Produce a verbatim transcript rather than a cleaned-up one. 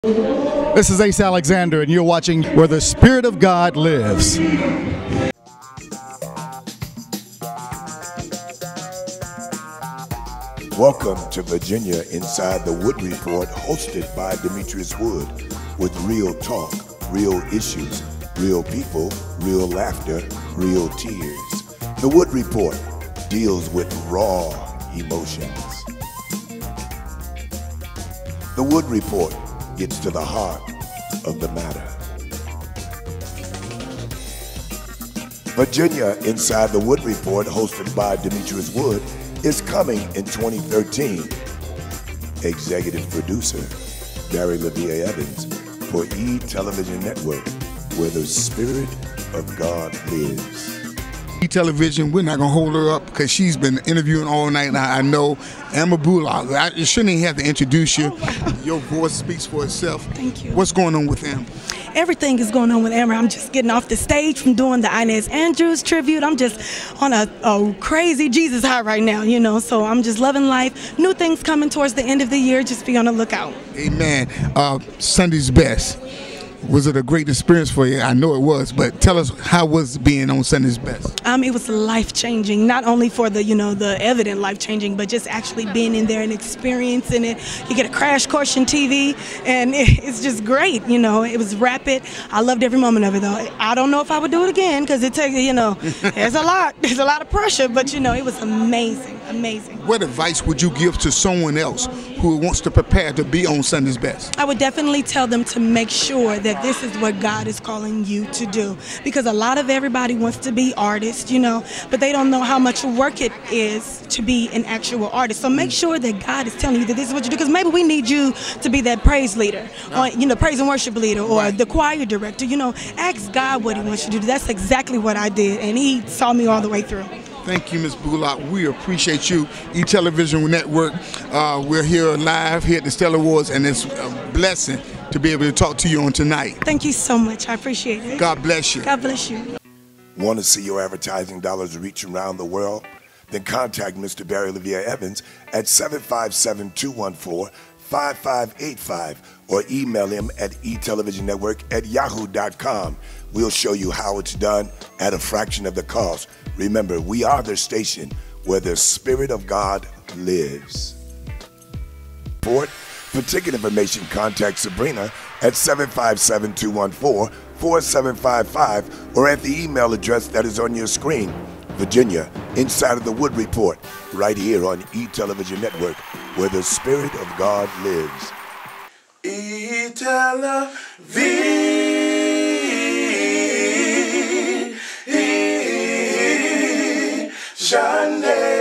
This is Ace Alexander, and you're watching Where the Spirit of God Lives. Welcome to Virginia Inside the Wood Report, hosted by Demetrius Wood, with real talk, real issues, real people, real laughter, real tears. The Wood Report deals with raw emotions. The Wood Report gets to the heart of the matter. Virginia Inside the Wood Report, hosted by Demetrius Wood, is coming in twenty thirteen. Executive producer Barry LaVia Evans for E! Television Network, where the Spirit of God lives. E! Television, we're not going to hold her up because she's been interviewing all night. And I, I know Amber Bullock, I shouldn't even have to introduce you. Your voice speaks for itself. Thank you. What's going on with Amber? Everything is going on with Amber. I'm just getting off the stage from doing the Inez Andrews tribute. I'm just on a, a crazy Jesus high right now, you know, so I'm just loving life. New things coming towards the end of the year. Just be on the lookout. Amen. Uh, Sunday's Best. Was it a great experience for you? I know it was, but tell us, how was being on Sunday's Best? Um, it was life-changing, not only for the, you know, the evident life-changing, but just actually being in there and experiencing it. You get a crash course in T V, and it, it's just great, you know. It was rapid. I loved every moment of it, though. I don't know if I would do it again, because it takes, you know, there's a lot. There's a lot of pressure, but, you know, it was amazing, amazing. What advice would you give to someone else who wants to prepare to be on Sunday's Best? I would definitely tell them to make sure that this is what God is calling you to do, because a lot of everybody wants to be artists, you know, but they don't know how much work it is to be an actual artist. So make sure that God is telling you that this is what you do, because maybe we need you to be that praise leader, or, you know, praise and worship leader, or the choir director. You know, ask God what He wants you to do. That's exactly what I did, and He saw me all the way through. Thank you, Miz Bullock. We appreciate you, E! Television Network. Uh, we're here live here at the Stellar Awards, and it's a blessing to be able to talk to you on tonight. Thank you so much. I appreciate it. God bless you. God bless you. Want to see your advertising dollars reach around the world? Then contact Mister Barry LaVia Evans at seven five seven, two one four, five five eight five or email him at e television network at yahoo dot com. We'll show you how it's done at a fraction of the cost. Remember, we are the station where the Spirit of God lives. For ticket information, contact Sabrina at seven five seven, two one four, four seven five five or at the email address that is on your screen. Virginia, Inside of the Wood Report, right here on E! Television Network, where the Spirit of God lives. E! Television. Sunday.